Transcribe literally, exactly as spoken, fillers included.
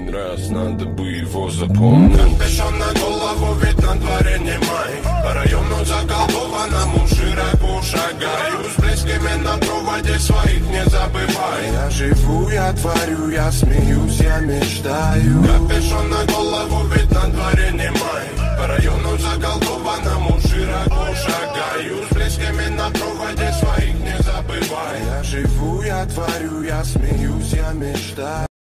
один раз, надо бы его запомнить. Капюшон на голову, ведь на дворе не май. По району заколдованному широко шагаю. С близкими на проводе своих не забывай. Я живу, я творю, я смеюсь, я мечтаю. Капюшон на голову, ведь на дворе не май. По району заколдованному широко шагаю. С близкими на проводе своих не забывай. Я живу, я творю, я смеюсь, я мечтаю.